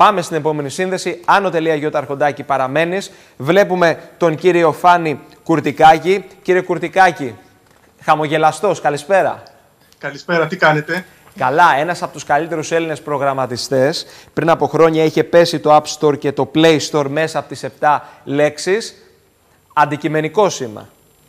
Πάμε στην επόμενη σύνδεση. Άνω.Ι Αρχοντάκη παραμένεις. Βλέπουμε τον κύριο Φάνη Κουρτικάκη. Κύριε Κουρτικάκη, χαμογελαστός, καλησπέρα. Καλησπέρα, τι κάνετε? Καλά, ένας από τους καλύτερους Έλληνες προγραμματιστές. Πριν από χρόνια είχε πέσει το App Store και το Play Store μέσα από τις 7 λέξεις. Αντικειμενικός είμαι.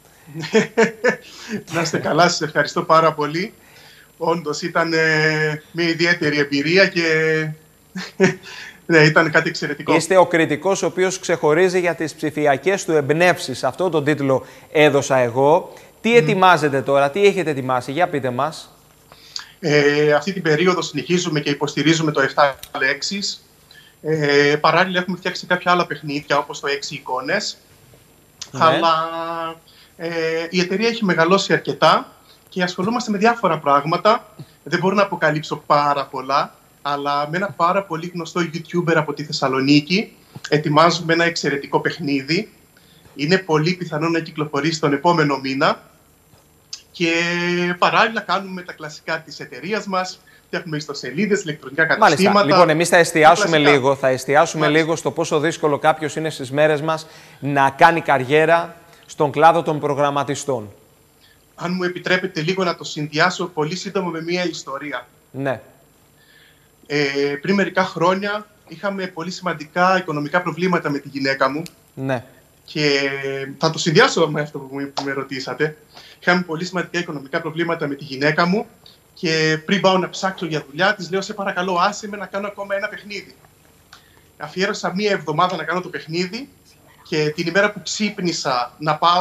Να είστε καλά, σας ευχαριστώ πάρα πολύ. Όντως ήταν μια ιδιαίτερη εμπειρία και ναι, ήταν κάτι εξαιρετικό. Είστε ο κριτικός ο οποίος ξεχωρίζει για τις ψηφιακές του εμπνεύσεις. Αυτό τον τίτλο έδωσα εγώ. Τι ετοιμάζετε τώρα, τι έχετε ετοιμάσει, για πείτε μας. Αυτή την περίοδο συνεχίζουμε και υποστηρίζουμε το 7 λέξεις. Παράλληλα έχουμε φτιάξει κάποια άλλα παιχνίδια όπως το 6 εικόνες. Ναι. Αλλά η εταιρεία έχει μεγαλώσει αρκετά και ασχολούμαστε με διάφορα πράγματα. Δεν μπορώ να αποκαλύψω πάρα πολλά, αλλά με ένα πάρα πολύ γνωστό YouTuber από τη Θεσσαλονίκη ετοιμάζουμε ένα εξαιρετικό παιχνίδι. Είναι πολύ πιθανό να κυκλοφορήσει τον επόμενο μήνα. Και παράλληλα κάνουμε τα κλασικά της εταιρείας μας. Φτιάχνουμε ιστοσελίδες, ηλεκτρονικά καταστήματα. Μάλιστα. Λοιπόν, εμείς θα εστιάσουμε λίγο στο πόσο δύσκολο κάποιος είναι στις μέρες μας να κάνει καριέρα στον κλάδο των προγραμματιστών. Αν μου επιτρέπετε λίγο να το συνδυάσω πολύ σύντομα με μία ιστορία. Ναι. Πριν μερικά χρόνια είχαμε πολύ σημαντικά οικονομικά προβλήματα με τη γυναίκα μου. Ναι. Και θα το συνδυάσω με αυτό που με ρωτήσατε. Είχαμε πολύ σημαντικά οικονομικά προβλήματα με τη γυναίκα μου και πριν πάω να ψάξω για δουλειά της, λέω σε παρακαλώ άσε με να κάνω ακόμα ένα παιχνίδι. Αφιέρωσα μία εβδομάδα να κάνω το παιχνίδι και την ημέρα που ξύπνησα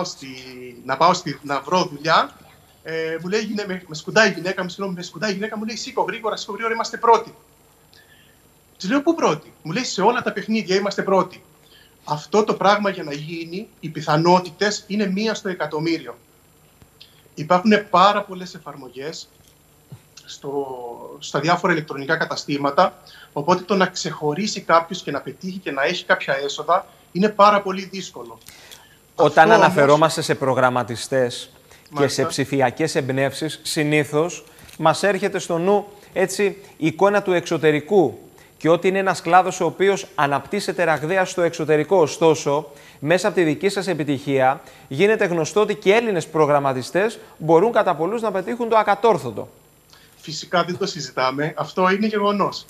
να βρω δουλειά, μου λέει, με σκουντάει η γυναίκα μου, λέει σήκω γρήγορα, είμαστε πρώτοι. Της λέω πού πρώτοι? Μου λέει σε όλα τα παιχνίδια είμαστε πρώτοι. Αυτό το πράγμα για να γίνει, οι πιθανότητες είναι 1 στο εκατομμύριο. Υπάρχουν πάρα πολλές εφαρμογές στα διάφορα ηλεκτρονικά καταστήματα, οπότε το να ξεχωρίσει κάποιος και να πετύχει και να έχει κάποια έσοδα είναι πάρα πολύ δύσκολο. Όταν αναφερόμαστε σε προγραμματιστές και σε ψηφιακές εμπνεύσεις, συνήθως μας έρχεται στο νου έτσι, η εικόνα του εξωτερικού και ότι είναι ένας κλάδος ο οποίος αναπτύσσεται ραγδαία στο εξωτερικό. Ωστόσο, μέσα από τη δική σας επιτυχία γίνεται γνωστό ότι και οι Έλληνες προγραμματιστές μπορούν κατά πολλούς να πετύχουν το ακατόρθωτο. Φυσικά δεν το συζητάμε. Αυτό είναι γεγονός.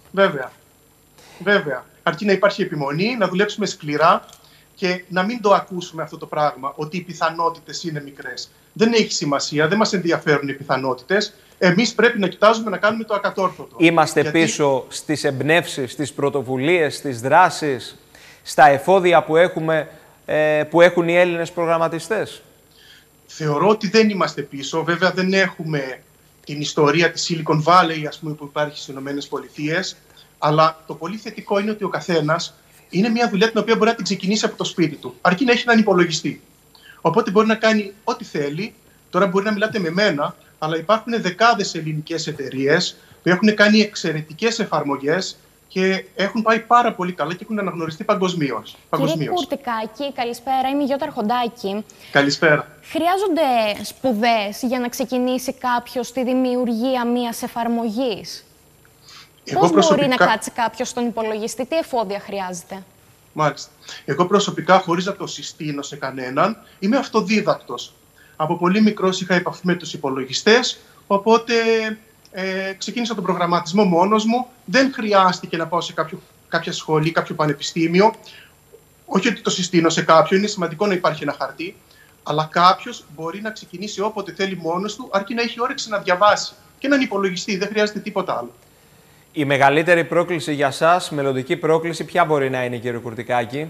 Βέβαια. Αρκεί να υπάρχει επιμονή, να δουλέψουμε σκληρά και να μην το ακούσουμε αυτό το πράγμα, ότι οι πιθανότητες είναι μικρές. Δεν έχει σημασία, δεν μας ενδιαφέρουν οι πιθανότητες. Εμείς πρέπει να κοιτάζουμε να κάνουμε το ακατόρθωτο. Είμαστε πίσω στις εμπνεύσεις, στις πρωτοβουλίες, στις δράσεις, στα εφόδια που έχουν οι Έλληνες προγραμματιστές. Θεωρώ ότι δεν είμαστε πίσω. Βέβαια δεν έχουμε την ιστορία της Silicon Valley, ας πούμε, που υπάρχει στις ΗΠΑ. Αλλά το πολύ θετικό είναι ότι ο καθένας είναι μια δουλειά την οποία μπορεί να την ξεκινήσει από το σπίτι του. Αρκεί να έχει έναν υπολογιστή. Οπότε μπορεί να κάνει ό,τι θέλει. Τώρα μπορεί να μιλάτε με μένα, αλλά υπάρχουν δεκάδες ελληνικές εταιρείες που έχουν κάνει εξαιρετικές εφαρμογές και έχουν πάει πάρα πολύ καλά και έχουν αναγνωριστεί παγκοσμίως. Κύριε Κουρτικάκη, καλησπέρα. Είμαι η Γιώτα Αρχοντάκη. Καλησπέρα. Χρειάζονται σπουδές για να ξεκινήσει κάποιος τη δημιουργία μιας εφαρμογής? Πώς μπορεί να κάτσει κάποιος στον υπολογιστή, τι εφόδια χρειάζεται? Μάλιστα. Εγώ προσωπικά, χωρίς να το συστήνω σε κανέναν, είμαι αυτοδίδακτος. Από πολύ μικρός είχα επαφή με τους υπολογιστές, οπότε ξεκίνησα τον προγραμματισμό μόνος μου. Δεν χρειάστηκε να πάω σε κάποια σχολή, κάποιο πανεπιστήμιο. Όχι ότι το συστήνω σε κάποιον, είναι σημαντικό να υπάρχει ένα χαρτί, αλλά κάποιος μπορεί να ξεκινήσει όποτε θέλει μόνος του, αρκεί να έχει όρεξη να διαβάσει και έναν υπολογιστή, δεν χρειάζεται τίποτα άλλο. Η μεγαλύτερη πρόκληση για σας, μελλοντική πρόκληση, ποια μπορεί να είναι, κύριε Κουρτικάκη?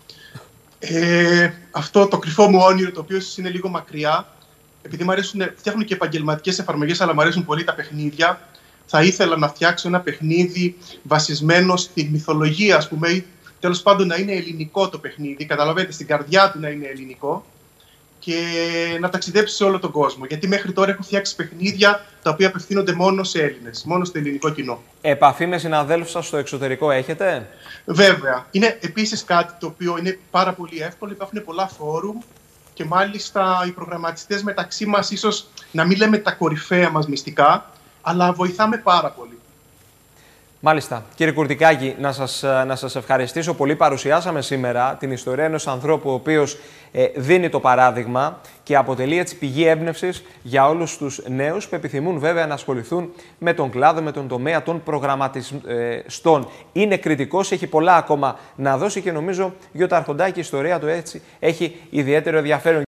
Αυτό το κρυφό μου όνειρο, το οποίο είναι λίγο μακριά, επειδή φτιάχνω και επαγγελματικές εφαρμογές, αλλά μου αρέσουν πολύ τα παιχνίδια, θα ήθελα να φτιάξω ένα παιχνίδι βασισμένο στη μυθολογία, ας πούμε, τέλος πάντων να είναι ελληνικό το παιχνίδι, καταλαβαίνετε, στην καρδιά του να είναι ελληνικό και να ταξιδέψει σε όλο τον κόσμο. Γιατί μέχρι τώρα έχω φτιάξει παιχνίδια τα οποία απευθύνονται μόνο σε Έλληνες, μόνο στο ελληνικό κοινό. Επαφή με συναδέλφους σας στο εξωτερικό έχετε? Βέβαια. Είναι επίσης κάτι το οποίο είναι πάρα πολύ εύκολο. Υπάρχουν πολλά φόρουμ και μάλιστα οι προγραμματιστές μεταξύ μας, ίσως να μην λέμε τα κορυφαία μας μυστικά, αλλά βοηθάμε πάρα πολύ. Μάλιστα. Κύριε Κουρτικάκη, να σας ευχαριστήσω πολύ. Παρουσιάσαμε σήμερα την ιστορία ενός ανθρώπου ο οποίος δίνει το παράδειγμα και αποτελεί έτσι πηγή έμπνευσης για όλους τους νέους που επιθυμούν βέβαια να ασχοληθούν με τον κλάδο, με τον τομέα των προγραμματιστών. Είναι κριτικός, έχει πολλά ακόμα να δώσει και νομίζω, Γιώτα Αρχοντάκη, η ιστορία του έτσι έχει ιδιαίτερο ενδιαφέρον.